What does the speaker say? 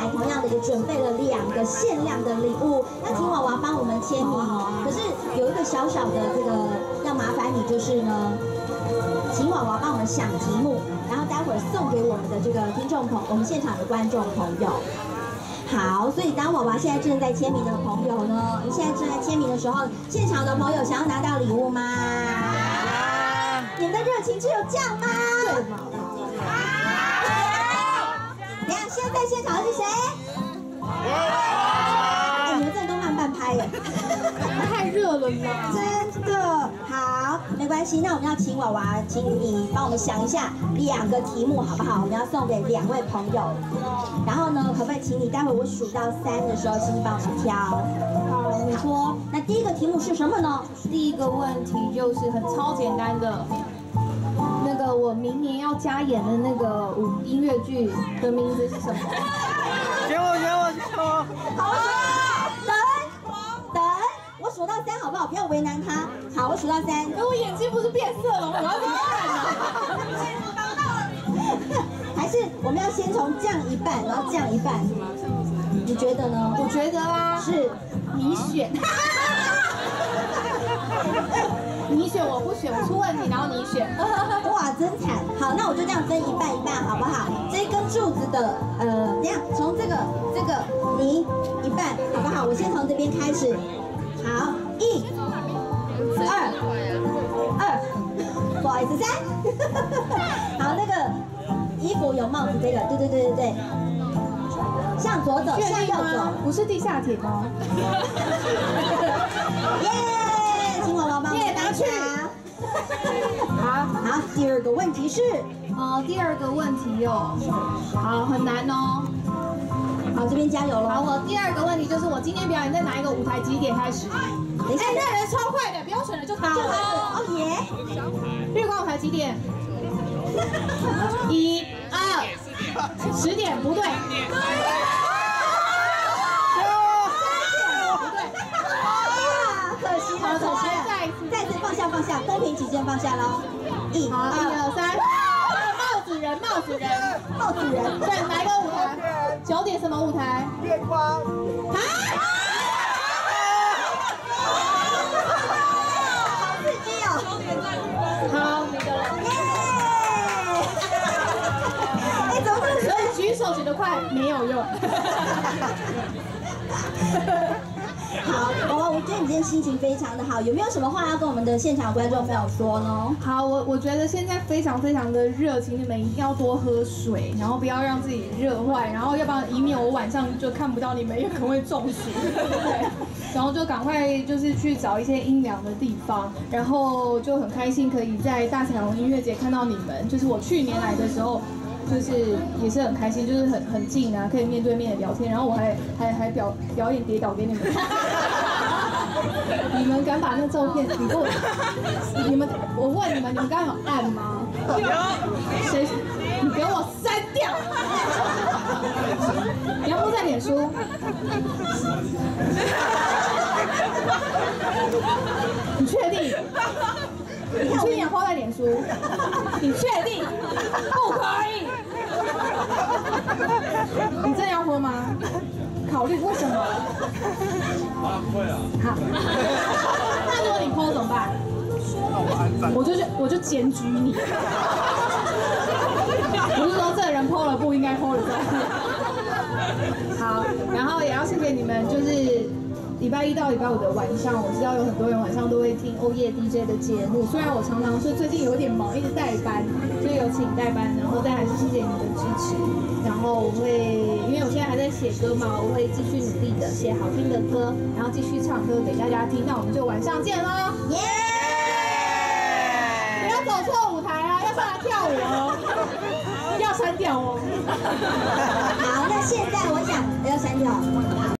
还同样的也准备了2个限量的礼物，那请娃娃帮我们签名。可是有一个小小的这个要麻烦你，就是呢，请娃娃帮我们想题目，然后待会儿送给我们的这个我们现场的观众朋友。好，所以当娃娃现在正在签名的朋友呢，现在正在签名的时候，现场的朋友想要拿到礼物吗？你们的热情只有这样吗？对吗？等下，现在现场的是谁？你们这都慢半拍耶， 太热了啦！ 真的好，没关系。那我们要请娃娃，请你帮我们想一下2个题目好不好？我们要送给2位朋友。然后呢，可不可以请你待会我数到3的时候，请你帮我们挑。好，你说。那第一个题目是什么呢？ 第一个问题就是超简单的，那个我明年要加演的那个音乐剧的名字是什么？ 选我！ 好，等，我数到3好不好？不要为难他。好，我数到3。 我眼睛不是变色了，我要怎么看呢？还是我们要先从降一半，然后降一半？你觉得呢？ 我觉得啦， 是你选。你选我不选，我出问题，然后你选。 哇，真惨！好，那我就这样分一半一半，好不好？这根柱子的，等下从这个你一半，好不好？我先从这边开始。好，1、2，不好意思，3。好，那个衣服有帽子，这个，对。向左走，向右走， 不是地下铁吗？ 耶！请娃娃帮我拿去。好，第2个问题是， 第2个问题哦，好，很难哦。 好，这边加油喽。 好，我第2个问题就是我今天表演在哪一个舞台几点开始？ 等一下， 那人超快的，不要选了就好。 哦耶！ 日光舞台几点？1、2、10点，不对。 再次放下，公平起见放下喽。1、2、3，帽子人， 对，哪一个舞台？9点什么舞台？ 月光。 好刺激哦！ 好，你的了。 哎，怎么这么所以举手举得快没有用。 好，娃娃，我觉得你今天心情非常的好，有没有什么话要跟我们的现场观众朋友说呢？ 好，我觉得现在非常的热，请你们一定要多喝水，然后不要让自己热坏，然后要不然以免我晚上就看不到你们，有可能会中暑。对，然后就赶快就是去找一些阴凉的地方，然后就很开心可以在大彩虹音乐节看到你们，就是我去年来的时候。就是也是很开心，就是很近啊，可以面对面的聊天，然后我还表演跌倒给你们看。你们敢把那照片，我问你们刚刚有按吗？有。谁？你给我删掉！你要播在脸书。你确定？你去年抛在脸书，你确定？不可以！你真的要泼吗？考虑为什么？ 不会啊。 好。那如果你泼怎么办？我就检举你。不是说这个人泼了不应该泼了在。好，然后也要谢谢你们，就是。礼拜1到礼拜5的晚上，我知道有很多人晚上都会听欧耶 DJ 的节目。虽然我常常是最近有点忙，一直代班，所以有请代班，然后再还是谢谢你们的支持。然后我会，因为我现在还在写歌嘛，我会继续努力的写好听的歌，然后继续唱歌给大家听。那我们就晚上见喽！耶！不要走错舞台啊，要上来跳舞哦，要删掉哦。 好，那现在我想要删掉。